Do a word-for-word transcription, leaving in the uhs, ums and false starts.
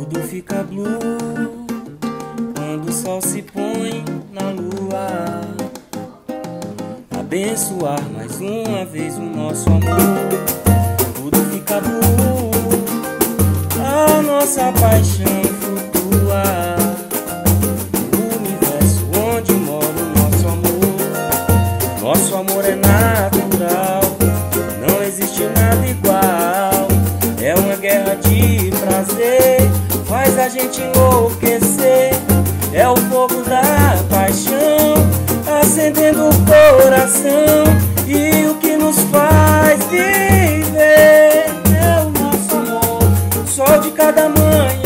tudo fica blue quando o sol se põe na lua. Abençoar mais uma vez o nosso amor. Tudo fica blue, a nossa paixão flutua. O universo onde mora o nosso amor. Nosso amor é natural, não existe nada igual. É uma guerra de prazer, faz a gente enlouquecer. É o fogo da paixão acendendo o coração, e o que nos faz viver é o nosso amor. O sol de cada manhã